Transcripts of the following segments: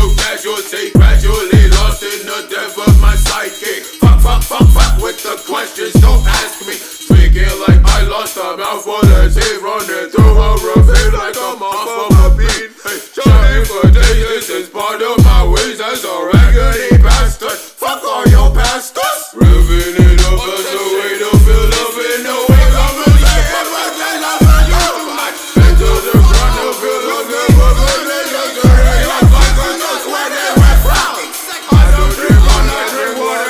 no casualty, gradually lost in the depth of my psyche. Fuck with the questions, don't ask me. Speaking like I lost a mouthful of teeth, running through a ravine like I'm off of a beat. Hey, shining for days, this is part of my ways as a raggedy bastard. Fuck all your pastors. Revving it up as a way to feel love in the way I'm losing. Into the ground to feel love, never been in the dirty. Like I don't sweat it right from. I don't drink water, I drink water.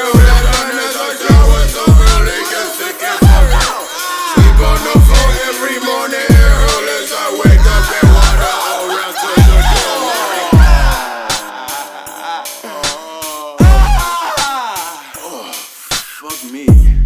Every morning, as I wake up and water all around to the door. Fuck me.